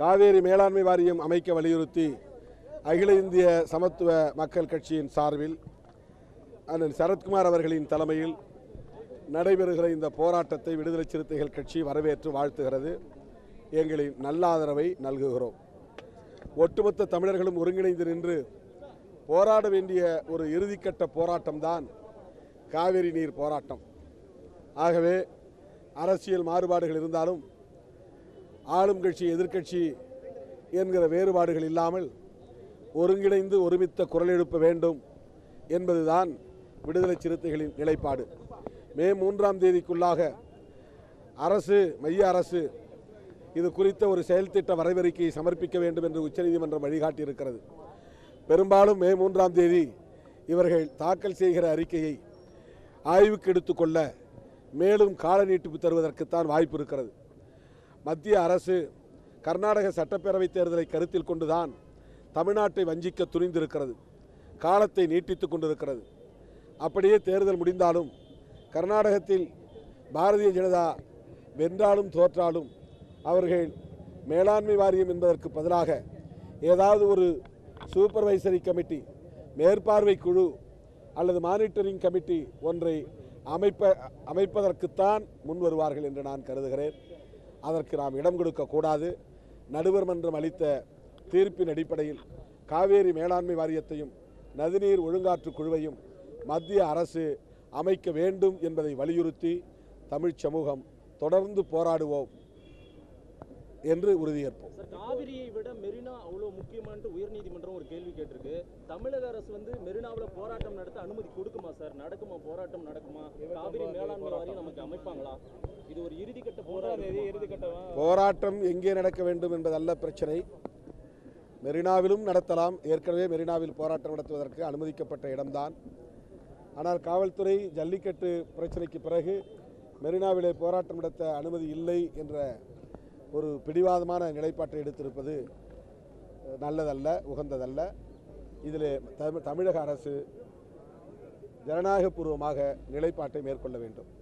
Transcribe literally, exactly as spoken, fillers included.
காவேரி மேலாண்மை வாரியம் அமைக்க வலியுறுத்தி அகில இந்திய சமத்துவ மக்கள் கட்சியின் சார்பில் அண்ணன் சரத்குமார் அவர்களின் தலைமையில் நடைபெறுகிற இந்த போராட்டத்தை விடுதலை சிறுத்தைகள் கட்சி வரவேற்று வாழ்த்துகிறது. எங்களின் நல்ல ஆதரவை நல்குகிறோம். ஒட்டுமொத்த தமிழர்களும் ஒருங்கிணைந்து நின்று போராட வேண்டிய ஒரு இறுதிக்கட்ட போராட்டம்தான் காவிரி நீர் போராட்டம். ஆகவே அரசியல் மாறுபாடுகள் இருந்தாலும் ஆளும் கட்சி எதிர்க்கட்சி என்கிற வேறுபாடுகள் இல்லாமல் ஒருங்கிணைந்து ஒருமித்த குரல் எழுப்ப வேண்டும் என்பதுதான் விடுதலை சிறுத்தைகளின் நிலைப்பாடு. மே மூன்றாம் தேதிக்குள்ளாக அரசு மைய அரசு இது குறித்த ஒரு செயல்திட்ட வரைவறிக்கையை சமர்ப்பிக்க வேண்டும் என்று உச்சநீதிமன்றம் வழிகாட்டியிருக்கிறது. பெரும்பாலும் மே மூன்றாம் தேதி இவர்கள் தாக்கல் செய்கிற அறிக்கையை ஆய்வுக்கு எடுத்துக்கொள்ள மேலும் கால நீட்டிப்பு தருவதற்குத்தான் வாய்ப்பு இருக்கிறது. மத்திய அரசு கர்நாடக சட்டப்பேரவை தேர்தலை கருத்தில் கொண்டுதான் தமிழ்நாட்டை வஞ்சிக்க துணிந்திருக்கிறது, காலத்தை நீட்டித்துக் கொண்டிருக்கிறது. அப்படியே தேர்தல் முடிந்தாலும் கர்நாடகத்தில் பாரதிய ஜனதா வென்றாலும் தோற்றாலும் அவர்கள் மேலாண்மை வாரியம் என்பதற்கு பதிலாக ஏதாவது ஒரு சூப்பர்வைசரி கமிட்டி, மேற்பார்வை குழு அல்லது மானிட்டரிங் கமிட்டி ஒன்றை அமைப்ப அமைப்பதற்குத்தான் முன் வருவார்கள் என்று நான் கருதுகிறேன். அதற்கு நாம் இடம் கொடுக்கக்கூடாது. நடுவர் மன்றம் அளித்த தீர்ப்பின் அடிப்படையில் காவேரி மேலாண்மை வாரியத்தையும் நதிநீர் ஒழுங்காற்று குழுவையும் மத்திய அரசு அமைக்க வேண்டும் என்பதை வலியுறுத்தி தமிழ் சமூகம் தொடர்ந்து போராடுவோம் என்று உறுதியேற்போம். காவிரியை விட மெரினா அவ்வளோ முக்கியமான உயர்நீதிமன்றம் ஒரு கேள்வி கேட்டிருக்கு. தமிழக அரசு வந்து மெரினாவில் போராட்டம் நடத்த அனுமதி கொடுக்குமா சார்? நடக்குமா? போராட்டம் நடக்குமா? காவிரி மேலாண்மை வாரியம் நமக்கு அமைப்பாங்களா? இது ஒரு இறுதிக்கட்ட போராட்டம். இறுதிக்கட்ட போராட்டம் எங்கே நடக்க வேண்டும் என்பதல்ல பிரச்சனை. மெரினாவிலும் நடத்தலாம். ஏற்கனவே மெரினாவில் போராட்டம் நடத்துவதற்கு அனுமதிக்கப்பட்ட இடம்தான். ஆனால் காவல்துறை ஜல்லிக்கட்டு பிரச்சனைக்கு பிறகு மெரினாவிலே போராட்டம் நடத்த அனுமதி இல்லை என்ற ஒரு பிடிவாதமான நிலைப்பாட்டை எடுத்திருப்பது நல்லதல்ல, உகந்ததல்ல. இதில் தமிழக அரசு ஜனநாயகபூர்வமாக நிலைப்பாட்டை மேற்கொள்ள வேண்டும்.